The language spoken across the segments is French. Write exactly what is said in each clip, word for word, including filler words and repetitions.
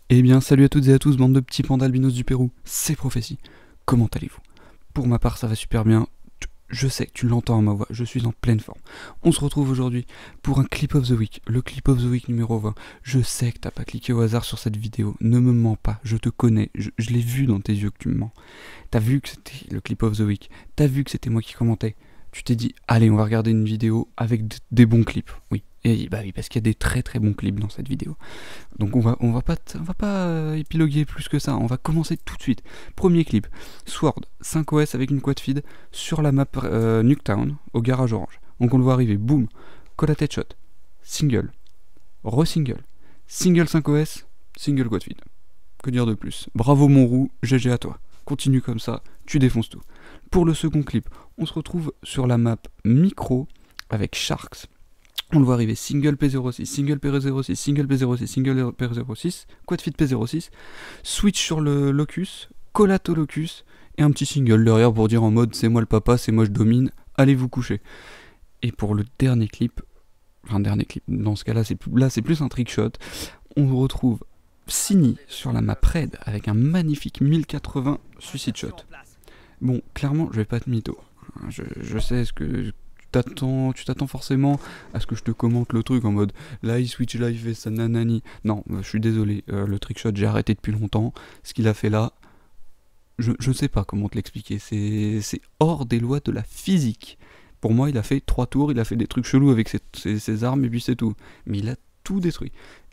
Eh bien, salut à toutes et à tous, bande de petits pandas albinos du Pérou, c'est Prophétie. Comment allez-vous? Pour ma part, ça va super bien. Je sais que tu l'entends à ma voix, je suis en pleine forme. On se retrouve aujourd'hui pour un Clip of the Week, le Clip of the Week numéro vingt. Je sais que t'as pas cliqué au hasard sur cette vidéo, ne me mens pas, je te connais, je, je l'ai vu dans tes yeux que tu me mens. T'as vu que c'était le Clip of the Week, t'as vu que c'était moi qui commentais. Tu t'es dit, allez, on va regarder une vidéo avec des bons clips, oui. Et bah oui, parce qu'il y a des très très bons clips dans cette vidéo. Donc on va, on va pas, on va pas euh, épiloguer plus que ça, on va commencer tout de suite. Premier clip, Sword, cinq O S avec une quad feed sur la map euh, Nuketown, au garage orange. Donc on le voit arriver, boum, call at headshot, single, re-single, single cinq O S, single quad feed. Que dire de plus? Bravo mon roux, G G à toi. Continue comme ça, tu défonces tout. Pour le second clip, on se retrouve sur la map Micro avec Sharks. On le voit arriver, single P zéro six, single P zéro six, single P zéro six, single P zéro six, quad feed P zéro six, switch sur le locus, collate au locus, et un petit single derrière pour dire en mode c'est moi le papa, c'est moi je domine, allez vous coucher. Et pour le dernier clip, enfin dernier clip, dans ce cas-là c'est plus, là c'est plus un trickshot, on retrouve Sini sur la map Red avec un magnifique mille quatre-vingts suicide shot. Bon, clairement je vais pas te mytho, je, je sais ce que... T'attends, tu t'attends forcément à ce que je te commente le truc en mode là il switch là il fait ça nanani. Non, je suis désolé, euh, le trickshot j'ai arrêté depuis longtemps. Ce qu'il a fait là, je, je sais pas comment te l'expliquer, c'est hors des lois de la physique. Pour moi il a fait trois tours, il a fait des trucs chelous avec ses, ses, ses armes et puis c'est tout. Mais il a tout détruit.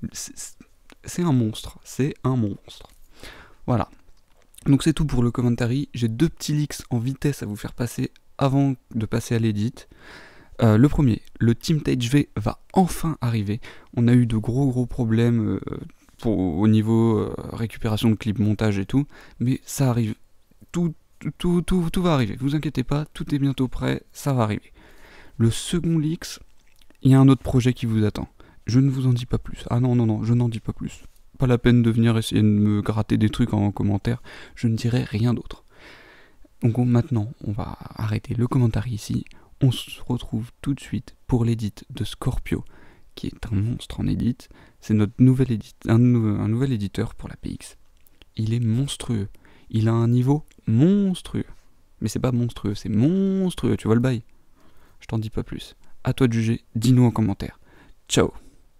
C'est un monstre, c'est un monstre. Voilà. Donc c'est tout pour le commentary. J'ai deux petits leaks en vitesse à vous faire passer avant de passer à l'édit. Euh, le premier, le Teamtage V va enfin arriver. On a eu de gros gros problèmes euh, pour, au niveau euh, récupération de clips, montage et tout, mais ça arrive. Tout, tout, tout, tout va arriver, vous inquiétez pas, tout est bientôt prêt, ça va arriver. Le second leaks, il y a un autre projet qui vous attend. Je ne vous en dis pas plus. Ah non, non, non, je n'en dis pas plus. Pas la peine de venir essayer de me gratter des trucs en commentaire, je ne dirai rien d'autre. Donc on, maintenant, on va arrêter le commentaire ici. On se retrouve tout de suite pour l'édit de Scorpio, qui est un monstre en édit. C'est notre nouvel, édit, un, un nouvel éditeur pour la P X. Il est monstrueux. Il a un niveau monstrueux. Mais c'est pas monstrueux, c'est monstrueux. Tu vois le bail? Je t'en dis pas plus. À toi de juger, dis-nous en commentaire. Ciao.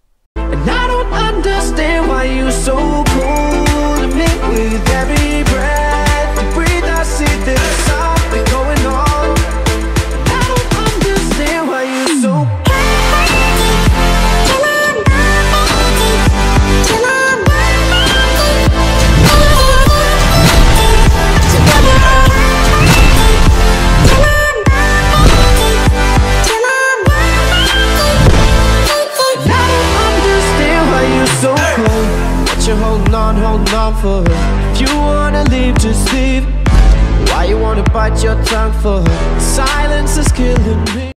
Holding on, holding on for her. If you wanna leave, just leave. Why you wanna bite your tongue for her? Silence is killing me.